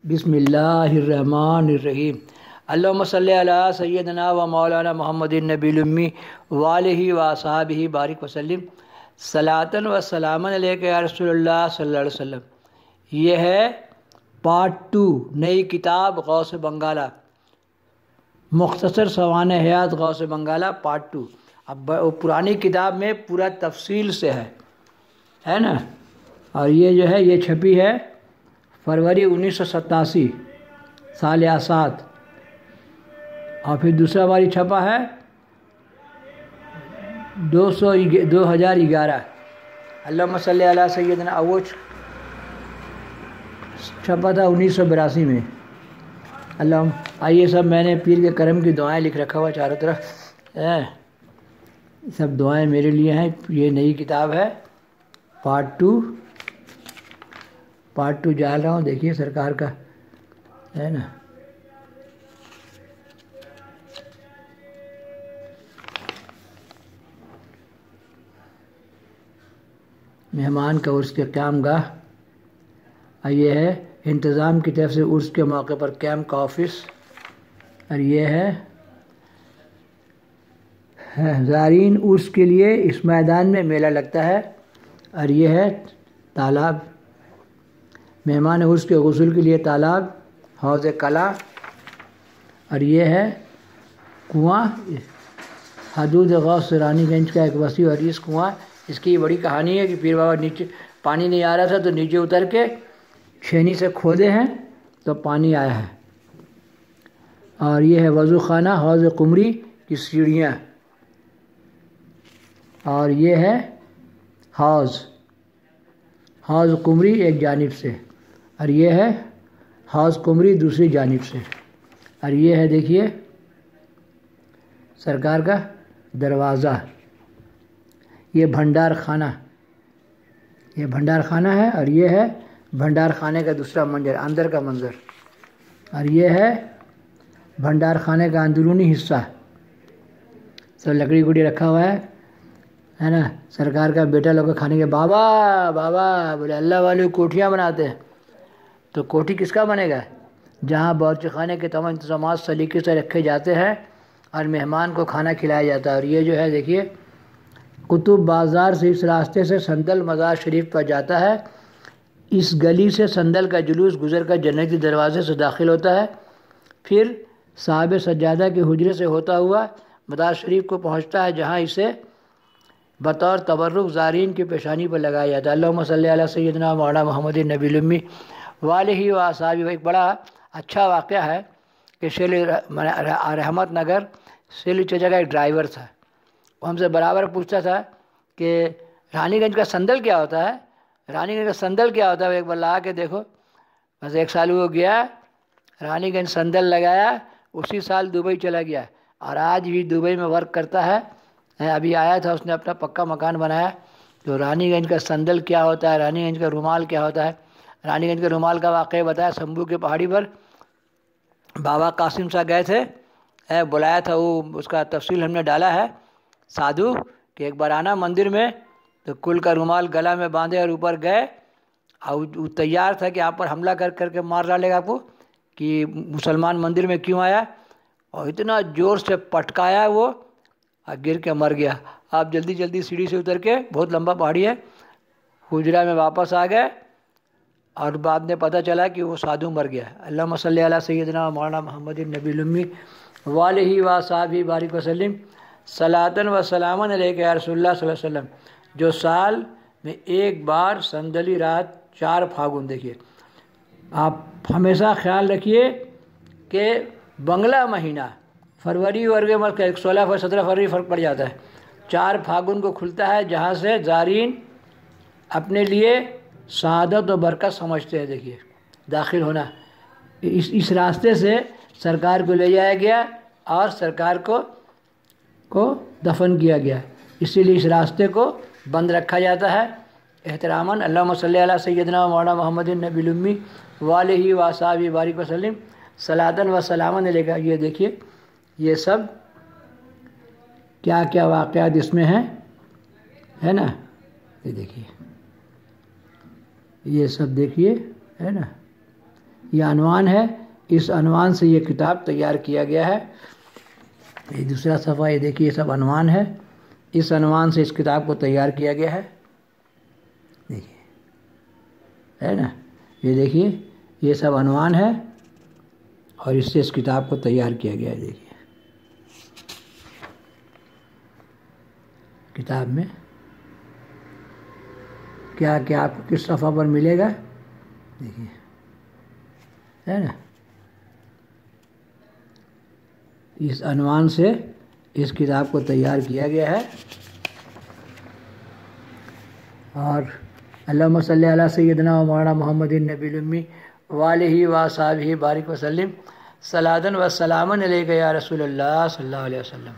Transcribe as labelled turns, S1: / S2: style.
S1: بسم اللہ الرحمن الرحیم۔ اللہم صلی علی سیدنا و مولانا محمد النبی الامی وآلہ و اصحابہ بارک وسلم صلاۃ و سلاما علیک یا رسول اللہ صلی اللہ علیہ وسلم۔ یہ ہے پارٹ 2 نئی کتاب غوث بنگالہ، مختصر سوانح حیات غوث بنگالہ پارٹ 2۔ اب پرانی کتاب میں پورا تفصیل سے ہے نا، اور یہ جو ہے یہ چھپی ہے فروری 1987 سال آسات، اور پھر دوسرا باری چھپا ہے 2011۔ اللہم صلی علی سیدنا، وہ چھپا تھا 1982 میں۔ اللہم آئیے سب، میں نے پیر کے کرم کی دعائیں لکھ رکھا ہوا چاروں طرف، سب دعائیں میرے لیے ہیں۔ یہ نئی کتاب ہے پارٹ 2 جا رہا ہوں، دیکھیے سرکار کا ہے نا۔ مہمان کا عرس کے قیام گاہ، اور یہ ہے انتظام کی طرف سے عرس کے موقع پر کیمپ کا آفس، اور یہ ہے زائرین عرس کے لیے اس میدان میں میلہ لگتا ہے، اور یہ ہے تالاب، مہمان عرس کے غسل کے لیے تالاب، حوض کلا، اور یہ ہے کنواں۔ حدود غوث رانی گنج کا ایک وسیع و عریض کنواں۔ اس کی بڑی کہانی ہے کہ پیر بابا نیچے پانی نہیں آ رہا تھا تو نیچے اتر کے چھینی سے کھودے ہیں تو پانی آیا ہے۔ اور یہ ہے وضو خانہ، حوض قمری کی سیڑھیاں، اور یہ ہے حوض قمری ایک جانب سے، اور یہ ہے حوض قمری دوسری جانب سے، اور یہ ہے دیکھیے سرکار کا دروازہ۔ یہ بھنڈار خانہ ہے، اور یہ ہے بھنڈار خانے کا دوسرا منظر، اندر کا منظر، اور یہ ہے بھنڈار خانے کا اندرونی حصہ، سب لکڑی گڑی رکھا ہوا ہے نا۔ سرکار کا بیٹا لوگ کھانے کے بابا بولے اللہ والے کوٹھیاں بناتے ہیں، تو کوٹھی کس کا بنے گا؟ جہاں باورچی خانے کے تمام انتظامات سلیقے سے رکھے جاتے ہیں اور مہمان کو کھانا کھلایا جاتا ہے۔ اور یہ جو ہے دیکھیے قطب بازار سے اس راستے سے سندل مزار شریف پر جاتا ہے، اس گلی سے سندل کا جلوس گزر کر جنتی دروازے سے داخل ہوتا ہے، پھر صاحب سجادہ کے حجرے سے ہوتا ہوا مزار شریف کو پہنچتا ہے، جہاں اسے بطور تبرک زائرین کی پیشانی پر لگایا جاتا ہے۔ اللہم صلی علی سیدنا مولانا محمد النبی الامی وآلہ و اصحابہ۔ ایک بڑا اچھا واقعہ ہے کہ رحمت نگر سیل چچا کا ایک ڈرائیور تھا، وہ ہم سے برابر پوچھتا تھا کہ رانی گنج کا سندل کیا ہوتا ہے، وہ ایک بار لا کے دیکھو۔ بس ایک سال وہ گیا، رانی گنج سندل لگایا، اسی سال دبئی چلا گیا، اور آج بھی دبئی میں ورک کرتا ہے۔ ابھی آیا تھا، اس نے اپنا پکا مکان بنایا۔ تو رانی گنج کا سندل کیا ہوتا ہے، رانی گنج کا رومال کیا ہوتا ہے۔ رانی گنج کے رومال کا واقعہ بتایا، شمبھو کی پہاڑی پر بابا قاسم صاحب گئے تھے، بلایا تھا، وہ اس کا تفصیل ہم نے ڈالا ہے سادھو کہ ایک بار آنا مندر میں، تو کل کا رومال گلا میں باندھے اور اوپر گئے، اور وہ تیار تھا کہ آپ پر حملہ کر کے مار ڈالے گا آپ کو، کہ مسلمان مندر میں کیوں آیا، اور اتنا زور سے پٹکایا وہ، اور گر کے مر گیا۔ آپ جلدی سیڑھی سے اتر کے، بہت لمبا پہاڑی ہے، حجرہ میں واپس آ گئے، اور بعد میں پتہ چلا کہ وہ سادھو مر گیا۔ اللہم صلی علی سیدنا مولانا محمد النبی الامی وآلہ و اصحابہ بارک وسلم صلاۃ و سلاما علیک یا رسول اللہ صلی اللہ علیہ وسلم۔ جو سال میں ایک بار سندلی رات 4 پھاگن، دیکھیے آپ ہمیشہ خیال رکھیے کہ بنگلہ مہینہ فروری ورگے میں 16 فروری 17 فروری فرق پڑ جاتا ہے، 4 پھاگن کو کھلتا ہے، جہاں سے زائرین اپنے لیے سعادت و برکت سمجھتے ہیں۔ دیکھیے داخل ہونا، اس راستے سے سرکار کو لے جایا گیا اور سرکار کو دفن کیا گیا، اسی لیے اس راستے کو بند رکھا جاتا ہے احتراماً۔ اللہم صلی علی سیدنا مولانا محمد النبی الامی وآلہ و اصحابہ بارک وسلم صلاۃ و سلاما علیک۔ یہ دیکھیے یہ سب کیا کیا واقعات اس میں ہیں، ہے نا، یہ دیکھیے، یہ سب دیکھیے ہے نا۔ یہ عنوان ہے، اس عنوان سے یہ کتاب تیار کیا گیا ہے. یہ دوسرا صفحہ، یہ دیکھیے، یہ سب عنوان ہے، اس عنوان سے اس کتاب کو تیار کیا گیا ہے. دیکھیے ہے نا، یہ دیکھیے یہ سب عنوان ہے اور اس سے اس کتاب کو تیار کیا گیا ہے. دیکھیے کتاب میں کیا کیا آپ کو کس صفحہ پر ملے گا. دیکھیے ہے نا، اس عنوان سے اس کتاب کو تیار کیا گیا ہے. اور اللہم صلی علی سیدنا و مولانا محمد النبی الامی وآلہ وصحبہ بارک وسلم صلاۃ و سلاما علیک یا رسول اللہ صلی اللہ علیہ وسلم.